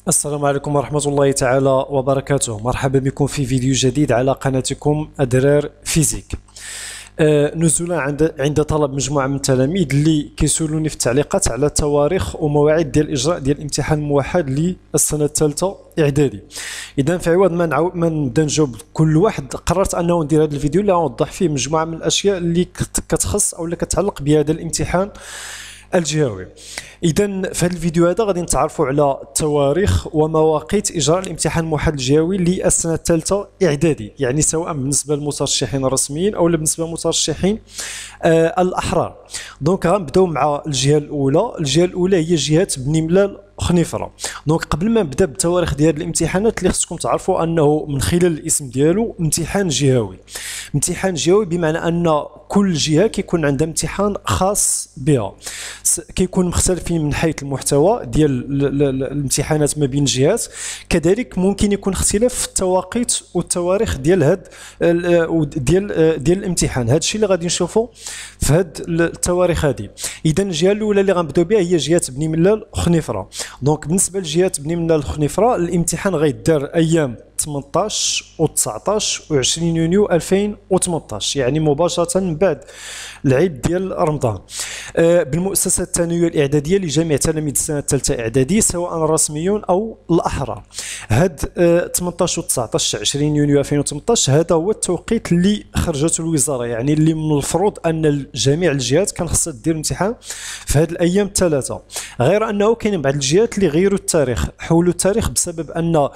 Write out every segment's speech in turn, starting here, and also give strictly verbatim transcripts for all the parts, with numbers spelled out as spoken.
السلام عليكم ورحمة الله تعالى وبركاته. مرحبا بكم في فيديو جديد على قناتكم أدرار فيزيك. آه نزولا عند عند طلب مجموعة من التلاميذ اللي كيسولوني في التعليقات على تواريخ ومواعيد ديال الإجراء ديال الامتحان الموحد للسنة الثالثة إعدادي. إذا في عوض ما نعاود ما نبدا نجاوب كل واحد، قررت أنه ندير هذا الفيديو اللي غنوضح فيه مجموعة من الأشياء اللي كتخص أو اللي كتعلق بهذا الامتحان الجهوي. إذا في هذا الفيديو هذا غادي نتعرفوا على تواريخ ومواقيت إجراء الامتحان الموحد الجهوي للسنة الثالثة إعدادي، يعني سواء بالنسبة للمترشحين الرسميين أو بالنسبة للمترشحين آه الأحرار. دونك غنبداو مع الجهة الأولى. الجهة الأولى هي جهة بني ملال خنيفرة. دونك قبل ما نبدا بالتواريخ ديال الامتحانات اللي خصكم تعرفوا انه من خلال الاسم ديالو امتحان جهوي. امتحان جهوي بمعنى ان كل جهه كيكون عندها امتحان خاص بها، كيكون مختلفين من حيث المحتوى ديال الامتحانات ما بين الجهات، كذلك ممكن يكون اختلاف في التواقيت والتواريخ ديال هاد ديال ديال الامتحان. هذا الشيء اللي غادي نشوفوا في هاد التواريخ هذه. اذا الجهه الاولى اللي غنبداو بها هي جهه بني ملال خنيفرة. دونك بالنسبه لجهه بني ملال خنيفرة الامتحان غيدار ايام ثمنطاش و تسعطاش و عشرين يونيو ألفين وثمنطاش، يعني مباشره من بعد العيد ديال رمضان. آه بالمؤسسه الثانويه الاعداديه لجميع تلاميذ السنه الثالثه اعدادي سواء الرسميون او الاحرار. هاد آه ثمنطاش و تسعطاش عشرين يونيو ألفين وثمنطاش هذا هو التوقيت اللي خرجته الوزاره، يعني اللي من المفروض ان جميع الجهات كان خصها دير الامتحان في هاد الايام الثلاثه. غير انه كاين بعض الجهات اللي غيروا التاريخ، حولوا التاريخ بسبب ان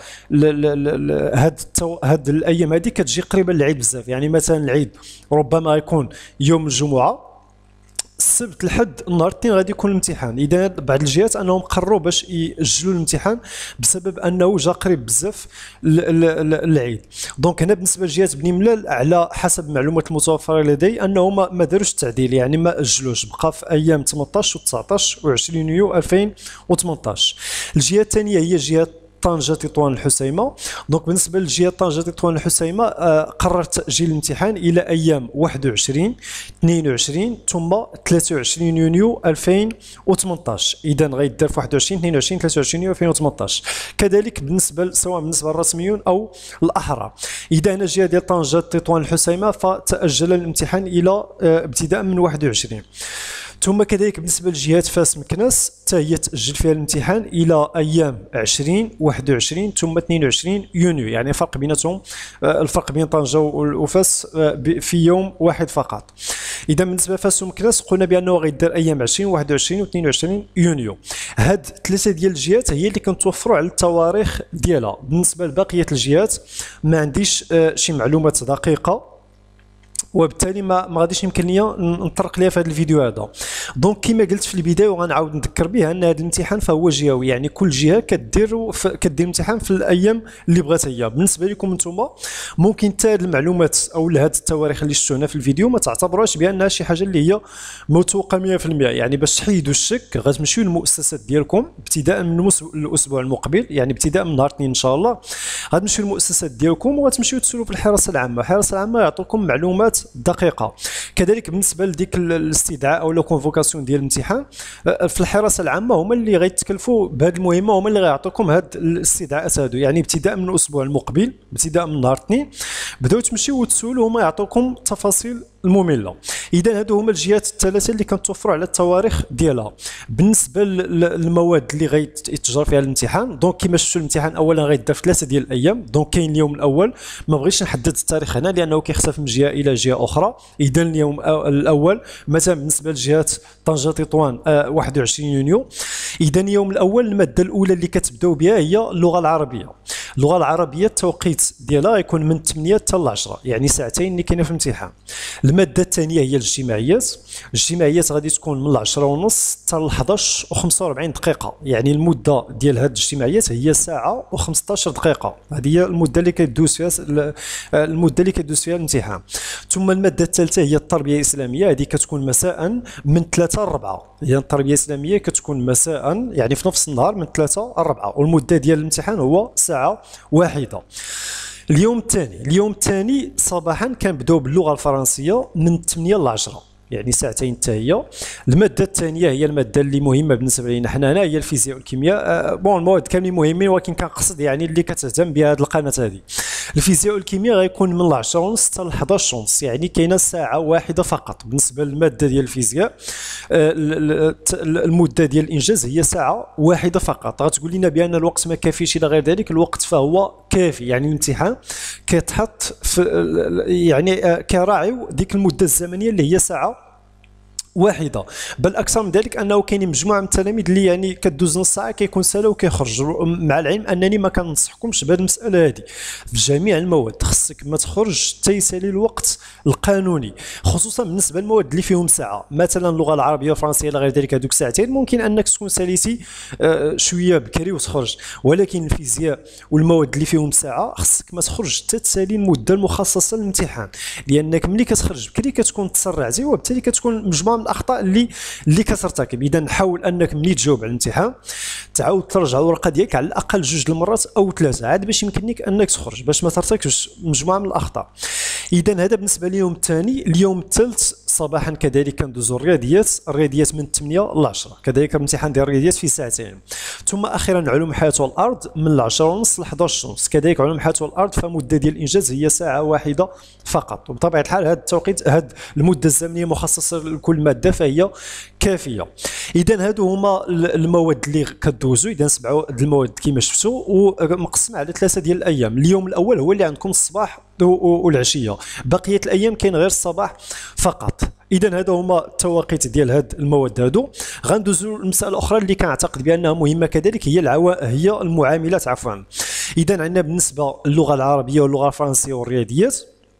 هاد التو... هاد الايام هذه كتجي قريبه للعيد بزاف. يعني مثلا العيد ربما يكون يوم الجمعه، السبت الحد النهار الاثنين غادي يكون الامتحان. اذا بعض الجهات انهم قرروا باش ياجلوا الامتحان بسبب انه جا قريب بزاف العيد. دونك هنا بالنسبه لجهه بني ملال على حسب المعلومات المتوفره لدي انه ما داروش التعديل، يعني ما اجلوش، بقى في ايام ثمنطاش و تسعطاش و عشرين يونيو ألفين وثمنطاش. الجهه الثانيه هي جهه طنجة تطوان الحسيمة. دونك بالنسبه للجهه طنجة تطوان الحسيمة آه قررت تاجيل الامتحان الى ايام واحد وعشرين اثنين وعشرين ثم ثلاثة وعشرين يونيو ألفين وثمنطاش. اذا غيدار في واحد وعشرين اثنين وعشرين ثلاثة وعشرين يونيو ألفين وثمنطاش. كذلك بالنسبه سواء بالنسبه للرسميون او الاحرار. اذا هنا الجهه ديال طنجة تطوان الحسيمة فتاجل الامتحان الى آه ابتداء من واحد وعشرين. ثم كذلك بالنسبه لجهات فاس مكناس حتى هي تاجل فيها الامتحان الى ايام عشرين واحد وعشرين ثم اثنين وعشرين يونيو، يعني فرق بيناتهم الفرق بين طنجه وفاس في يوم واحد فقط. اذا بالنسبه لفاس ومكناس قلنا بانه غيدار ايام عشرين واحد وعشرين و اثنين وعشرين يونيو. هاد ثلاثه ديال الجهات هي اللي كنتوفروا على التواريخ ديالها. بالنسبه لبقيه الجهات ما عنديش شي معلومات دقيقه، وبالتالي ما ما غاديش يمكن ليا نطرق ليها في هذا الفيديو هذا. دونك كما قلت في البدايه وغنعاود نذكر بها ان هذا الامتحان فهو جهوي، يعني كل جهه كدير كدير الامتحان في الايام اللي بغات هي. بالنسبه لكم نتوما ممكن حتى هذه المعلومات او هذه التواريخ اللي شفتوا هنا في الفيديو ما تعتبروهاش بانها شي حاجه اللي هي موثوقه مية في المية. يعني باش تحيدوا الشك غتمشيو للمؤسسات ديالكم ابتداء من الاسبوع المقبل، يعني ابتداء من نهار اثنين ان شاء الله غتمشيو للمؤسسات ديالكم وغتمشيو تسولوا في الحراسه العامه. الحراسه العامه يعطوكم معلومات دقيقه. كذلك بالنسبه لديك الاستدعاء او لا كونفوكاسيون ديال الامتحان في الحراسه العامه هما اللي غيتكلفوا بهذه المهمه، هما اللي غيعطوكم هاد الاستدعاءات هادو. يعني ابتداء من الاسبوع المقبل ابتداء من نهار اثنين بداو تمشيو وتسولوا، هما يعطوكم تفاصيل الممله. اذا هادو هما الجهات الثلاثه اللي كنتوفروا على التواريخ ديالها. بالنسبه للمواد اللي غيتجرى فيها الامتحان، دونك كما شفتوا الامتحان اولا غيدار في ثلاثه ديال الايام. دونك كاين اليوم الاول، ما بغيتش نحدد التاريخ هنا لانه كيختلف من جهه الى جهه اخرى. اذا اليوم الاول مثلا بالنسبه لجهه طنجة تطوان آه واحد وعشرين يونيو. اذا اليوم الاول الماده الاولى اللي كتبداو بها هي اللغه العربيه. اللغه العربيه التوقيت ديالها غيكون من ثمانية حتى ل عشرة، يعني ساعتين اللي كاينه في الامتحان. الماده الثانيه هي الاجتماعيات. الاجتماعيات غادي تكون من عشرة ونص حتى ل حداش و خمسة وأربعين دقيقه، يعني المده ديال هاد الاجتماعيات هي ساعه و خمسطاش دقيقه. هذه هي المده اللي كدوز فيها المده اللي كدوز فيها الامتحان. ثم الماده الثالثه هي التربيه الاسلاميه، هذه كتكون مساء من ثلاثة ل أربعة. هي التربيه الاسلاميه كتكون مساء يعني في نفس النهار من ثلاثة ل أربعة، والمده ديال الامتحان هو ساعه واحده. اليوم الثاني اليوم الثاني صباحا كنبداو باللغه الفرنسيه من ثمانية ل عشرة. يعني ساعتين حتى هي. الماده الثانيه هي الماده اللي مهمه بالنسبه لنا حنا هنا، هي الفيزياء والكيمياء. بون المواد كاملين مهمين، ولكن كنقصد يعني اللي كتهتم بهذه القناه هذه. الفيزياء والكيمياء غيكون من العشرة ونص حتى ل حداش ونص، يعني كاينه ساعه واحده فقط بالنسبه للماده ديال الفيزياء. المده ديال الانجاز هي ساعه واحده فقط. غتقول لنا بان الوقت ما كافيش الى غير ذلك، الوقت فهو كافي. يعني الامتحان كيتحط في يعني كراعيو ديك المده الزمنيه اللي هي ساعه واحده. بل اكثر من ذلك انه كاين مجموعه من التلاميذ اللي يعني كدوز نص ساعه كيكون سالا وكيخرج، مع العلم انني ما كننصحكمش بهذه المساله هذه. في جميع المواد خصك ما تخرج حتى يسالي الوقت القانوني، خصوصا بالنسبه للمواد اللي فيهم ساعه، مثلا اللغه العربيه والفرنسيه الى غير ذلك. هذوك ساعتين ممكن انك تكون ساليتي شويه بكري وتخرج، ولكن الفيزياء والمواد اللي فيهم ساعه خصك ما تخرج حتى تسالي المده المخصصه للامتحان، لانك ملي كتخرج بكري كتكون تسرعتي، وبالتالي كتكون مجموعه الاخطاء اللي اللي كترتكب. اذا حاول انك ملي تجاوب على الامتحان تعاود ترجع الورقه ديالك على الاقل جوج المرات او ثلاثه، عاد باش يمكن لك انك تخرج باش ما ترتكبش مجموعه من الاخطاء. اذا هذا بالنسبه لليوم الثاني. اليوم الثالث صباحا كذلك كندوزو الرياضيات، الرياضيات من ثمانية ل عشرة، كذلك الامتحان ديال الرياضيات في ساعتين. ثم اخيرا علوم الحياه والارض من عشرة ونص ل حداش ونص، كذلك علوم الحياه والارض فمده ديال الانجاز هي ساعه واحده فقط. وبطبيعه الحال هذا التوقيت، هذه المده الزمنيه مخصصه لكل ماده فهي كافيه. اذا هادو هما المواد اللي كدوزو. اذا سبعه د المواد كما شفتوا، ومقسمه على ثلاثه ديال الايام. اليوم الاول هو اللي عندكم الصباح والعشيه، بقيه الايام كاين غير الصباح فقط. اذا هادو هما التواقيت ديال هاد المواد هادو. غندوزو المساله الاخرى اللي كنعتقد بانها مهمه كذلك، هي العوا... هي المعاملات عفوا. اذا عندنا بالنسبه للغه العربيه واللغه الفرنسيه والرياضيات،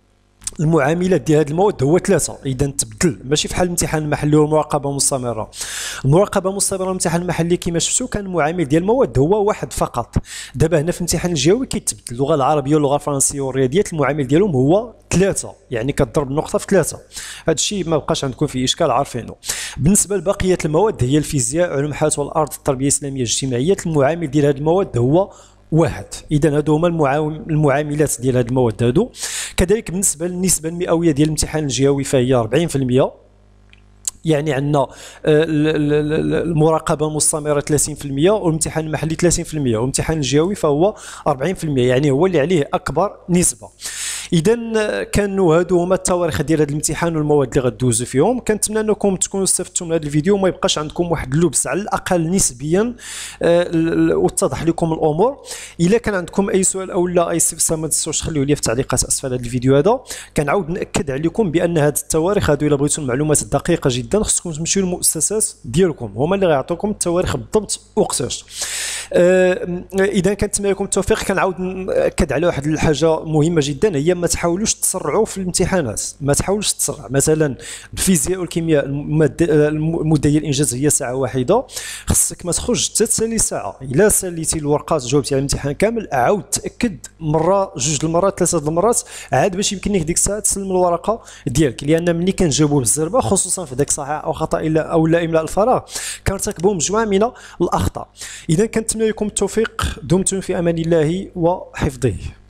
المعاملات ديال هذه المواد هو ثلاثه. اذا تبدل، ماشي بحال الامتحان المحلي والمراقبه مستمره. المراقبه مستمره والامتحان المحلي كما شفتوا كان المعامل ديال المواد هو واحد فقط. دابا هنا في الامتحان الجوي كيتبدل. اللغه العربيه واللغه الفرنسيه والرياضيات المعامل ديالهم هو ثلاثه، يعني كتضرب النقطه في ثلاثه. هذا الشيء ما بقاش عندكم فيه اشكال، عارفينه. بالنسبه لبقيه المواد هي الفيزياء، علوم الحياه والارض، التربيه الاسلاميه، الاجتماعيات، المعامل ديال هذه المواد هو واحد. اذا هادو هما المعاملات ديال هاد المواد هادو. كذلك بالنسبه للنسبه المئويه ديال الامتحان الجهوي فهي أربعين في المئة. يعني عندنا المراقبه المستمره ثلاثين في المئة، والامتحان المحلي ثلاثين في المئة، والامتحان الجهوي فهو أربعين في المئة، يعني هو اللي عليه اكبر نسبه. اذا كانوا هادو هما التواريخ ديال هذا الامتحان والمواد اللي غدوزو فيهم. كنتمنى انكم تكونوا استفدتوا من هذا الفيديو، وما يبقاش عندكم واحد اللبس على الاقل نسبيا، آه وتتضح لكم الامور. الا كان عندكم اي سؤال او لا اي استفسار ما تنسوش تخليوه لي في التعليقات اسفل هذا الفيديو هذا. كنعاود ناكد عليكم بان هذه التواريخ هادو الا بغيتوا المعلومات الدقيقه جدا خصكم تمشيو للمؤسسات ديالكم، هما اللي غيعطوكم التواريخ بالضبط وقتاش. آه اذا كنتمنى لكم التوفيق. كنعاود ناكد على واحد الحاجه مهمه جدا، هي ما تحاولوش تسرعوا في الامتحانات، ما تحاولوش تسرع. مثلا الفيزياء والكيمياء المده ديال الانجاز هي ساعه واحده، خصك ما تخرج حتى تسالي ساعه. الا ساليتي الورقات جاوبتي على الامتحان كامل، عاود تاكد مره جوج المرات ثلاثه المرات عاد باش يمكن لك ديك الساعه تسلم الورقه ديالك. لان ملي كنجاوبوا بالزربه، خصوصا في داك صحيح او خطا الا او لا املاء الفراغ، كنرتكبوا مجموعه من الاخطاء. اذا كنتمنى لكم التوفيق. دمتم في امان الله وحفظه.